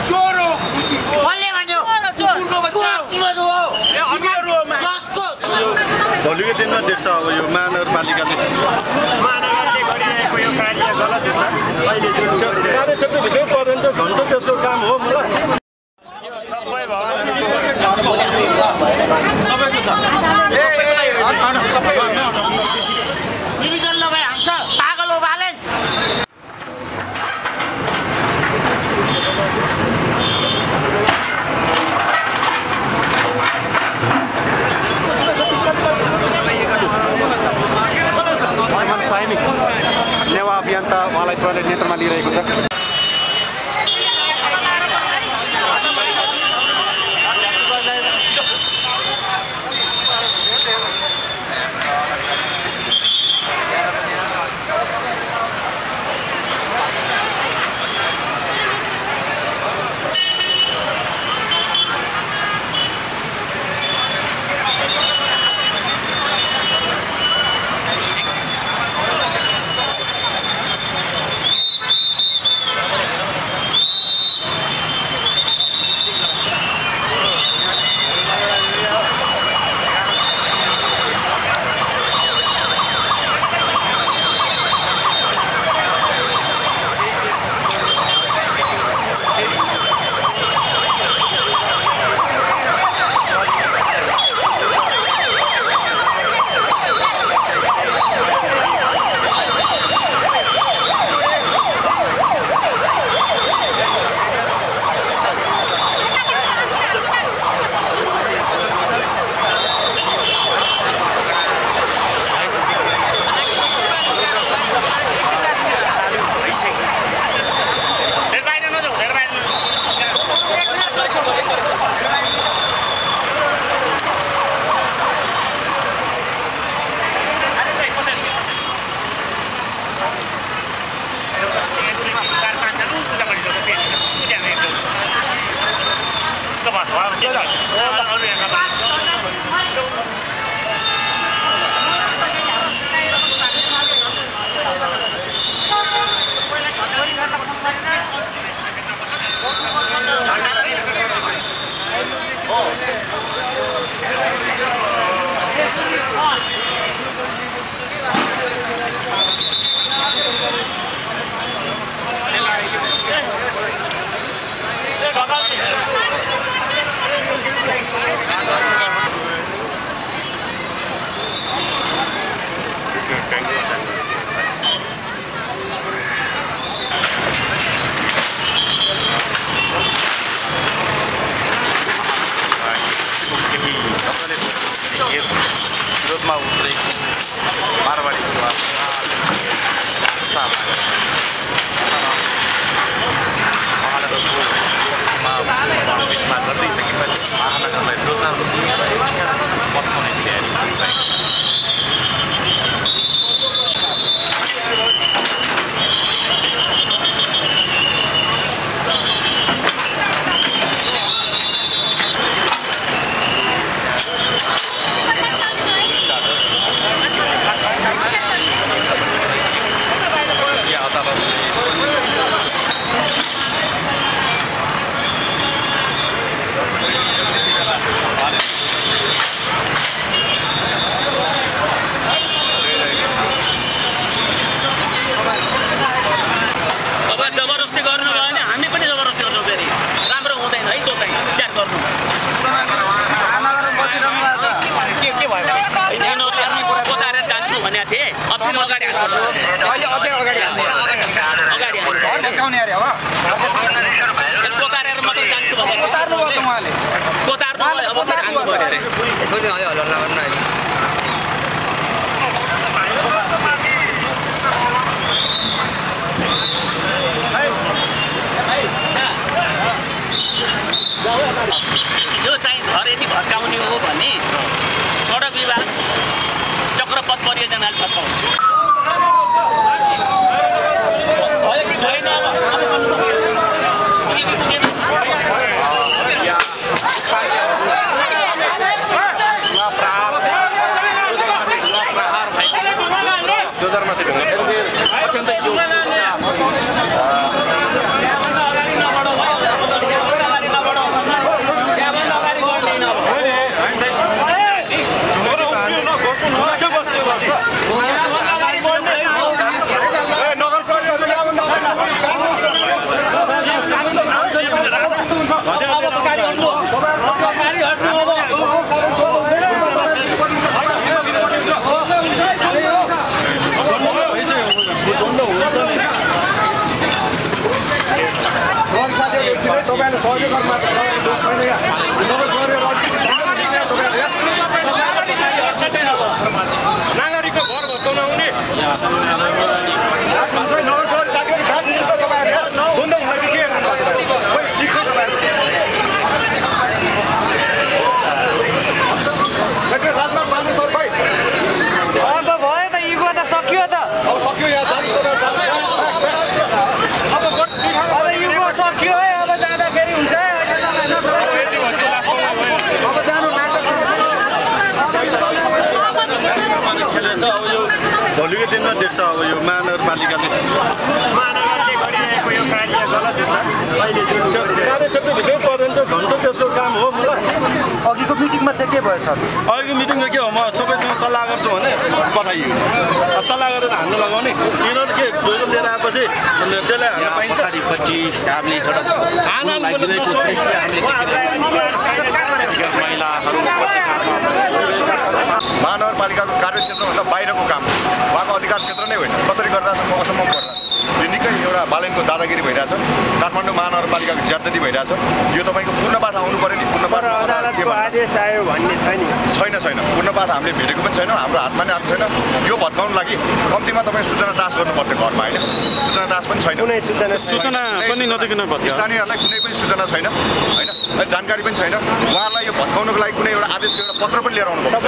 चोरो कसले भन्यो कुकुरको बच्चा किन हो ए अघिहरु हो जसको भोलिको दिनमा देख्छ अब यो महानगरपालिकाले गरिरहेको यो कार्य गलत छ अहिले कार्यक्षेत्रभित्रै परेन त घन्टो त्यसको काम हो मलाई सबैको छ मिलिगल्ल भाइ हान्छ पागल हो बालेन नेवा अभियन्ता उहाँलाई टोयलेट नेत्रमा लिइरहेको छ विरोधमा उत्रेको मारवाडी महानगरको बिचमा गर्दैसकेपछि महानगरलाई विरोधमा पठाउने तयारी यो चाहिँ घर यदि भत्काउने हो भने सडक विभाग चक्रपथ परियोजनाले भत्काउँछ तपाईँले सहयोग गर्नु नागरिकको घर भत्काउन आउने नगरपालिका साथीहरू भ्याट दिनुहोस् त तपाईँहरू द्वन्द हुँदा चाहिँ के खोइ ठिक छ तपाईँहरू रातमा पाल्ने सर भाइ अब भयो त इगो त सक्यो त अब सक्यो यहाँ अब इगो सक्यो है अब जाँदा फेरि हुन्छ अब जानु भोलिको दिनमा देख्छ अब यो महानगरपालिकाले गरिरहेको यो कार्य गलत छ अहिले कार्यक्षेत्रभित्रै परेन त झन् त त्यसको काम हो मलाई अघिको मिटिङमा चाहिँ के भयो सर अहिलेको मिटिङमा के हो म सबैसँग सल्लाह गर्छु भने पठाइयो सल्लाह गरेर हान्नु लगाउने यिनीहरू के ढोको लिएर आएपछि त्यसलाई हान्न पाइन्छ महानगरपालिकाको कार्यक्षेत्रभन्दा बाहिरको काम उहाँको अधिकार क्षेत्र नै होइन कसरी गरिरहेछ म असम्म पर्छ यो निकै एउटा बालनको दादागिरी भइरहेछ काठमाडौँ महानगरपालिकाको ज्यादती भइरहेछ यो तपाईँको पूर्णपाठ आउनु पऱ्यो नि पूर्णपाठ आदेश आयो भन्ने छैन पूर्णपाठ हामीले भेटेको पनि छैन हाम्रो हातमा नै आएको छैन यो भत्काउनु लागि कम्तीमा तपाईँ सूचना दास गर्नुपर्थ्यो घरमा होइन सूचना दास पनि छैन सूचना पनि नदिकन स्थानीयहरूलाई कुनै पनि सूचना छैन होइन जानकारी पनि छैन उहाँहरूलाई यो भत्काउनको लागि कुनै एउटा आदेशको एउटा पत्र पनि लिएर आउनु पर्छ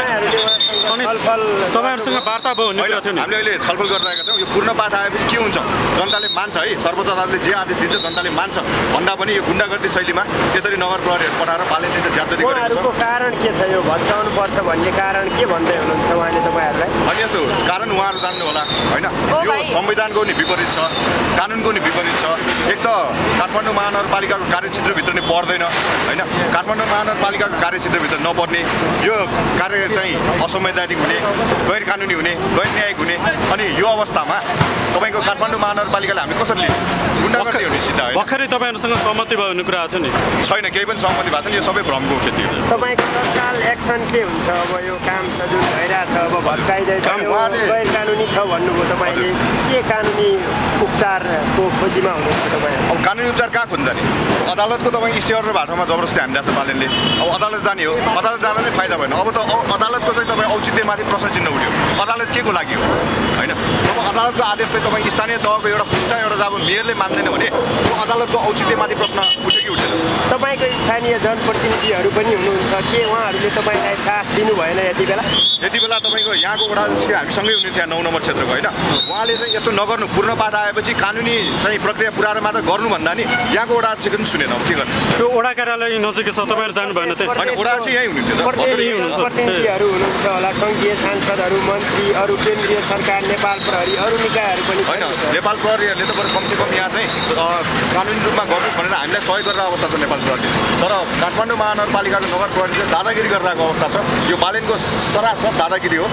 तपाईँहरूसँग वार्ता भयो भन्ने कुरा थियो नि हामीले अहिले छलफल गरिरहेका छौँ यो पूर्णपाठ आएपछि के हुन्छ जनताले मान्छ है सर्वोच्च अदालतले जे आदेश दिन्छ जनताले मान्छ भन्दा पनि यो गुण्डागर्दी शैलीमा यसरी नगर प्रहरीहरू पठाएर बालनले चाहिँ ज्यादती गरेको छ कारण के छ यो भत्काउनु पर्छ भन्ने कारण के भन्दै हुनुहुन्छ उहाँले तपाईँहरूलाई अनि यस्तो कारण उहाँहरू जान्नु होला होइन यो संविधानको नि विपरीत छ कानुनको नि विपरीत छ एक त काठमाडौँ महानगरपालिकाको कार्यक्षेत्रभित्र नै पर्दैन होइन काठमाडौँ महानगरपालिकाको कार्यक्षेत्रभित्र नपर्ने यो कार्य चाहिँ असंवैधानिक हुने गैर कानुनी हुने गैर न्यायिक हुने अनि यो अवस्थामा तपाईँको काठमाडौँ महानगरपालिकाले हामीले कसरी लिने गुण्डागर्दी हुने सिधा होइन भर्खरै तपाईँहरूसँग सहमति भयो भन्ने कुरा थियो नि छैन केही पनि सहमति भएको छैन यो सबै भ्रमको खेती हो तपाईँको तत्काल एक्सन के हुन्छ अब यो काम छ जुन भइरहेछ अब भत्काइँदैछ गैर कानुनी छ भन्नुभयो तपाईँले के कानुनी उपचारको खोजीमा हुनुहुन्छ तपाईँ अब कानुनी उपचार कहाँ खोज्छ नि अदालतको तपाईँ स्टे अर्डर भाटोमा जबरजस्ती हानिरहेको छ बालनले अब अदालत जाने हो अदालत जाँदा नै फाइदा भएन अब त अदालतको चाहिँ तपाईँ औचित्यमाथि प्रश्न चिन्ह उठ्यो अदालत के को लागि हो होइन अब अदालतको आदेश चाहिँ तपाईँ स्थानीय तहको एउटा पुस्ता एउटा जब मेयरले मान्दैन भने त्यो अदालतको औचित्यमाथि प्रश्न उठ्यो कि उठेन तपाईँको स्थानीय जनप्रतिनिधिहरू पनि हुनुहुन्छ के उहाँहरूले तपाईँलाई साथ दिनु भएन यति बेला तपाईँको यहाँको वडा हामीसँगै हुनुहुन्थ्यो 9 नम्बर क्षेत्रको होइन उहाँले चाहिँ यस्तो नगर्नु पूर्णपाठ आएपछि कानुनी चाहिँ प्रक्रिया पुऱ्याएर मात्र गर्नुभन्दा नि यहाँको वडा अध्यक्ष पनि सुनेन अब के गर्नु त्यो वडा कार्यालय नजिकै छ तपाईँहरू जानु भएन त्यही होइन वडा चाहिँ यहीँ हुनुहुन्थ्यो प्रतिनिधिहरू हुनुहुन्छ होला सङ्घीय सांसदहरू मन्त्री अरू केन्द्रीय सरकार नेपाल प्रहरी अरू निकायहरू पनि होइन नेपाल प्रहरीहरूले त बरु कमसेकम यहाँ चाहिँ कानुनी रूपमा गर्नुहोस् भनेर हामीलाई सहयोग गरेर अवस्था छ नेपाल प्रहरी तर काठमाडौँ महानगरपालिकाको नगर प्रहरी चाहिँ दादागिरी गरिरहेको अवस्था छ यो बालनको सरासर दादागिरी हो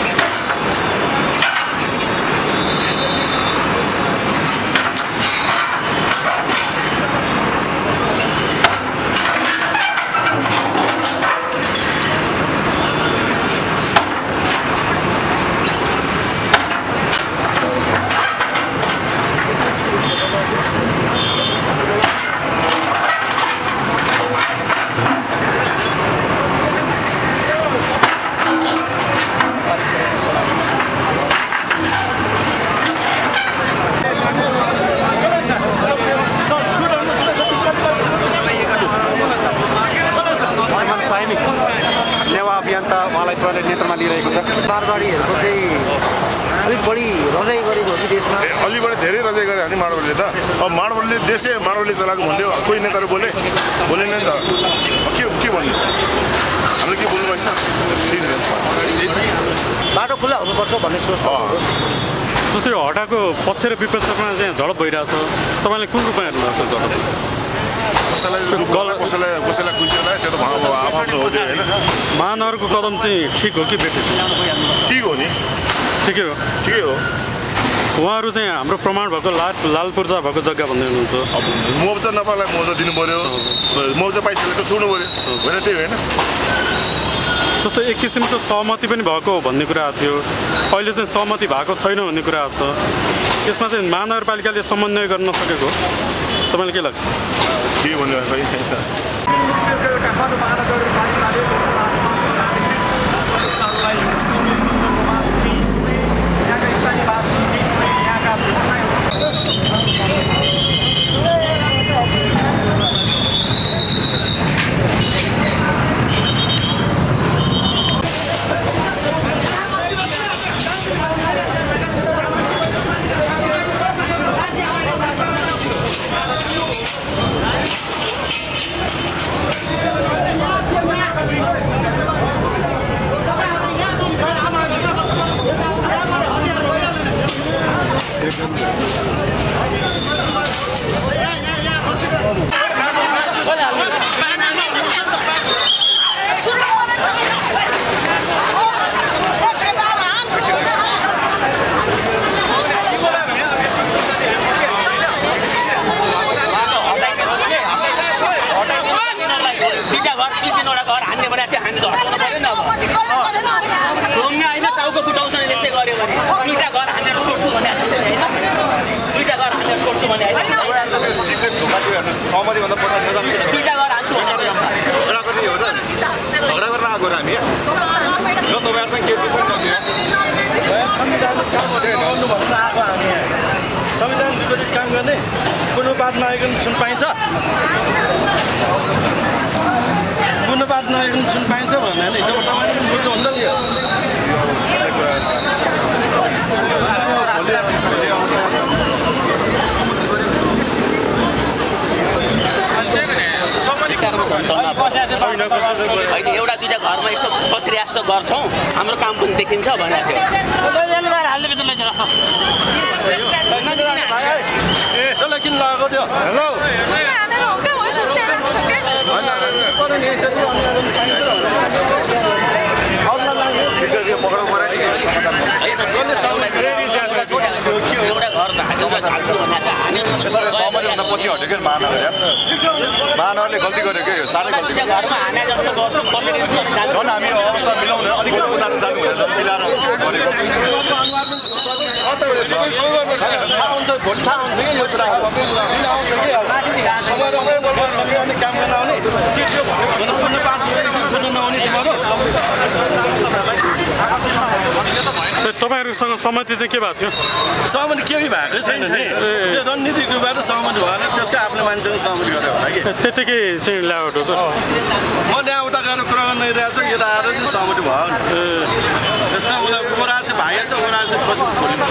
उहाँलाई प्रहरीले नेतृत्वमा लिइरहेको छ मारवाडीहरूको चाहिँ अलिक बढी रजाइ गरेको हो कि देशमा अलि बढी धेरै रजाइ गरे नि मारवाडीले त अब मारवाडीले देशै मारवाडीले चलाएको भन्थ्यो कोही नेताहरू बोलेन नि त के भन्नु हामीले के बोल्नु पर्छ बाटो खुल्ला हुनुपर्छ भन्ने सोच जस्तै हटाको पक्ष र विपक्षमा चाहिँ झडप भइरहेछ तपाईँले कुन रूपमा हेर्नुभएको छ झडप कसैलाई खुसी होला त्यो त आफ्नो हो त्यो होइन महानगरको कदम चाहिँ ठिक हो कि बेठिक ठिक हो नि ठिकै हो उहाँहरू चाहिँ हाम्रो प्रमाण भएको लाल पूर्जा भएको जग्गा भन्दै हुनुहुन्छ अब मुआवजा नपालाई मुआवजा दिनु पऱ्यो मुआवजा पाइसकेको छोड्नु पऱ्यो होइन त्यही होइन जस्तो एक किसिमको सहमति पनि भएको भन्ने कुरा थियो अहिले चाहिँ सहमति भएको छैन भन्ने कुरा छ यसमा चाहिँ महानगरपालिकाले समन्वय गर्न नसकेको तपाईँलाई के लाग्छ? के भन्नु खै सहमतिभन्दा पछि दुईटा घर हान्छु झगडा गर्ने हो र झगडा गर्न आएको र हामी ल तपाईँहरू चाहिँ के संविधान विपरीत काम गर्ने कुनै बात नआइकन सुन पाइन्छ कुनै बात नआइकन सुन पाइन्छ भन्ने नि जब तपाईँले बुझ्नुहुन्छ नि एउटा दुईटा घरमा यसो बसिरहेको जस्तो गर्छौँ हाम्रो काम पनि देखिन्छ भनेको थियो किन लगाएको थियो सहमतिभन्दा पछि हट्यो क्या महानगरले गल्ती गर्यो क्या यो साह्रै गल्ती झन् हामी अवस्था मिलाउने अलिकति उतार जानु हुँदैछ मिलाएर गरेको थाहा हुन्छ भोलि थाहा हुन्छ कि यो कुरा आउँछ कि काम गर्न आउने नआउने तपाईँहरूसँग सहमति चाहिँ के भएको थियो? सहमति केही भएकै छैन नि त्यो रणनीतिक रूपबाट सहमति भएन त्यसको आफ्नो मान्छेसँग सहमति गर्यो होला कि त्यतिकै चाहिँ ल्याउट हो सर म त्यहाँबाट गएर कुरा गर्न गइरहेको छु यता आएर चाहिँ सहमति भयो त्यस्तो ओरार चाहिँ भागेको छ ओरार चाहिँ पछि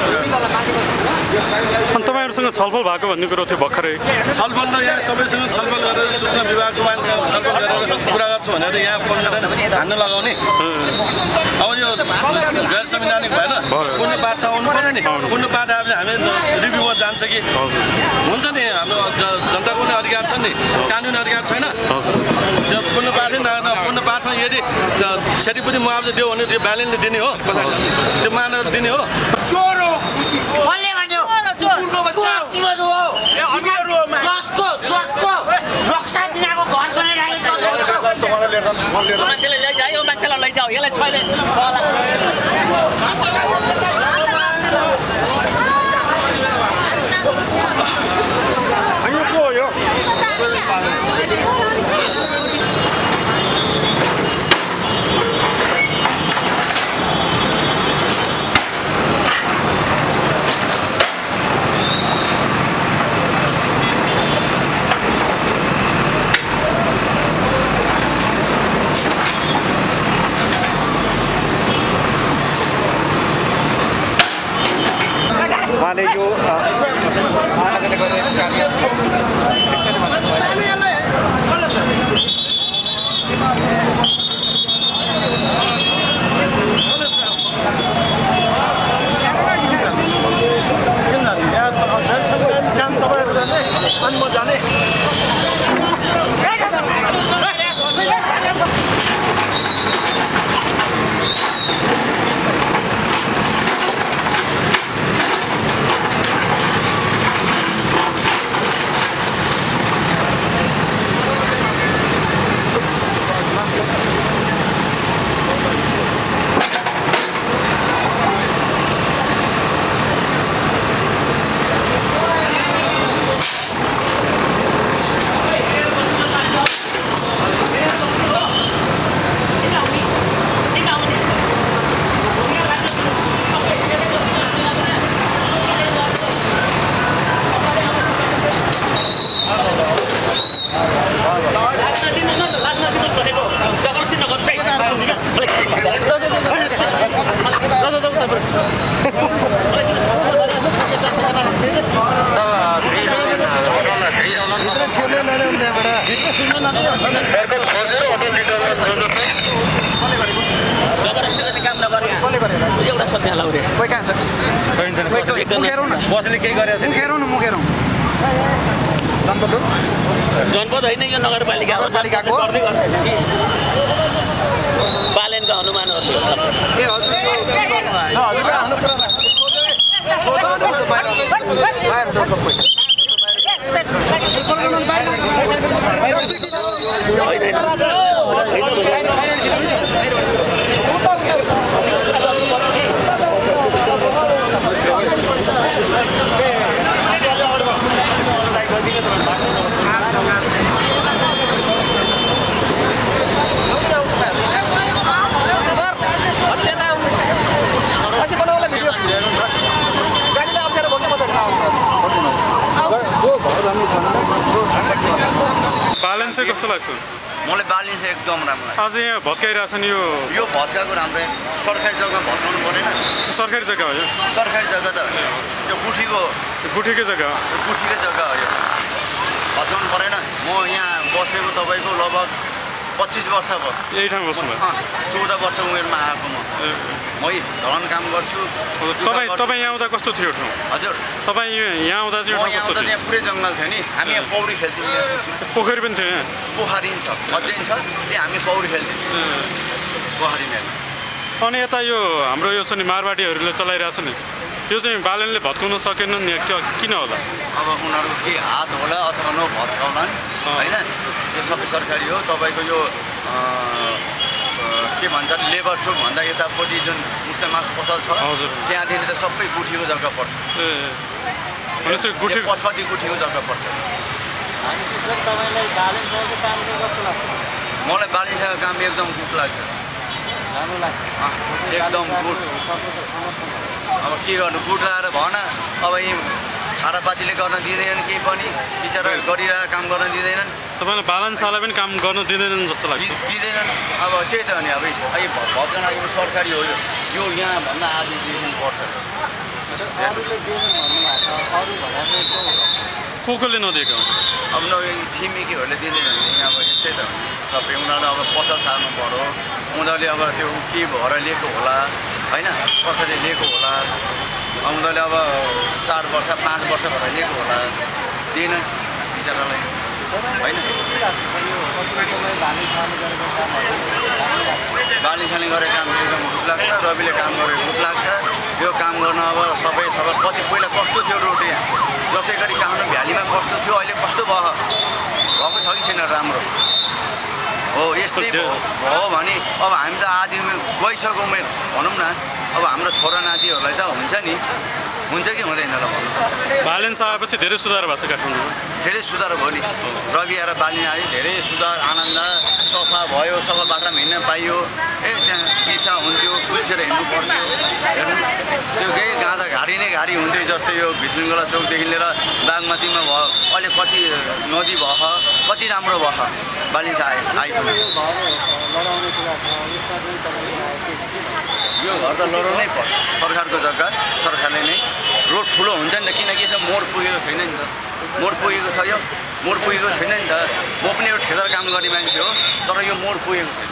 अनि तपाईँहरूसँग छलफल भएको भन्ने कुरो थियो भर्खरै छलफल त यहाँ सबैसँग छलफल गरेर सूचना विभागको मान्छेसँग छलफल गरेर कुरा गर्छु भनेर यहाँ फोन गरेर हान्न लगाउने अब यो गैर संवैधानिक भएन कुनै बाटो आउनु पर्यो नि कुनै बाटो आएपछि हामी रिभ्यूमा जान्छ कि हुन्छ नि हाम्रो जनताको पनि अधिकार छ नि कानुनी अधिकार छैन त्यो कुनै बाटो कुनै बाटोमा यदि क्षतिपूर्ति मुआवजा दियो भने त्यो ब्यालेन्सले दिने हो त्यो मानेर दिने हो चोरो कसले भन्यो कुकुरको बच्चा तिम्रो हो हामीहरु हो जसको नक्सा बिनाको घर बनाइराखेको छ मान्छेले लैजायो मान्छेलाई लैजाऊ यसलाई छैन उहाँले यो आयोजना गर्ने जबरजस्ती गर्ने काम नगरे एउटा सत्य लाउरे कोही कहाँ छ बसले केही गरेको छैन मुखेरौँ न मुखेरौँ जनपद होइन यो नगरपालिकाको गर्दै गर्दैन कि बालेनका हनुमानहरूले ए हजुर बालन चाहिँ कस्तो लाग्छ मलाई बालन चाहिँ एकदम राम्रो लाग्छ आज यहाँ भत्काइरहेछ नि यो भत्काको राम्रो सरकारी जग्गा भत्काउनु परेन सरकारी जग्गा हो यो सरकारी जग्गा त यो गुठीकै जग्गा हो यो भत्काउनु परेन म यहाँ बसेको तपाईँको लगभग 25 वर्ष भयो यही ठाउँ बस्नु 14 वर्ष उमेरमा आएको म धन काम गर्छु तपाईँ यहाँ आउँदा कस्तो थियो ठाउँ हजुर तपाईँ यहाँ आउँदा चाहिँ यहाँ आउँदा यहाँ पुरै जङ्गल थियो नि हामी यहाँ पौडी खेल्थ्यौँ पोखरी पनि थियो पोखरी छ अझै छ त्यहाँ हामी पौडी खेल्थ्यौँ पोखरीमा अनि यता यो हाम्रो यो चाहिँ मारवाडीहरूले चलाइरहेछ नि यो चाहिँ बालनले भत्काउन सकेनन् नि किन होला अब उनीहरूको के हात होला अथवा नभत्काउलान् होइन यो सबै सरकारी हो तपाईँको यो के भन्छ लेबर चोक भन्दा यतापट्टि जुन मुस्तामास पसल छ त्यहाँदेखि त सबै गुठीको जग्गा पर्छ पछाडि गुठीको जग्गा पर्छ मलाई बालिनसँग काम एकदम गुड लाग्छ एकदम गुड अब के गर्नु गुड लगाएर भन अब यी खारापातीले गर्न दिँदैनन् केही पनि बिचरा गरिरहेको काम गर्न दिँदैनन् तपाईँलाई बालनशाला पनि काम गर्न दिँदैनन् जस्तो लाग्छ दिँदैनन् अब त्यही त हो नि अब भत्काउन यो सरकारी हो यो यहाँ भन्दा आधी दिनुपर्छ कसले नदिएको अब छिमेकीहरूले दिँदैनन् नि अब यस्तै त सबै उनीहरूले अब 50 साल्नु पर्यो उनीहरूले अब त्यो के भएर लिएको होला होइन कसैले लिएको होला उनीहरूले अब 4 वर्ष 5 वर्ष भएर लिएको होला दिएन बिचरालाई होइन बालिनले गरेको काम एकदम गुड लाग्छ रविले काम गरेको गुड लाग्छ यो काम गर्न अब सबै कति पहिला कस्तो थियो रोड यहाँ जस्तै गरी काठमाडौँ भ्यालीमा कस्तो थियो अहिले कस्तो भएको छ कि छैन राम्रो हो यस्तै हो भने अब हामी त आधी उमेर गइसक्यो उमेर भनौँ न अब हाम्रो छोरा नातिहरूलाई त हुन्छ नि हुन्छ कि हुँदैन ल भन्नु बालन आएपछि धेरै सुधार भएको छ काठमाडौँमा धेरै सुधार भयो नि रवि आएर बालिन आयो धेरै सुधार आनन्द सफा भयो सफा बाटोमा हिँड्न पाइयो त्यहाँ दिशा हुन्थ्यो कुल्चेर हिँड्नु पर्थ्यो हेर्नु त्यो केही गाँदा घारी नै घारी हुन्थ्यो जस्तै यो भिसुङ्गला चौकदेखि लिएर बागमतीमा भयो अहिले कति नदी भयो कति राम्रो भयो बालिन आइपुग्यो यो घर त लडाउनै पर्छ सरकारको जग्गा सरकारले नै रोड ठुलो हुन्छ नि त किनकि यसो मोड पुगेको छैन नि त मोड पुगेको छ यो मोड पुगेको छैन नि त म पनि एउटा ठेदार काम गर्ने मान्छे हो तर यो मोड पुगेको छैन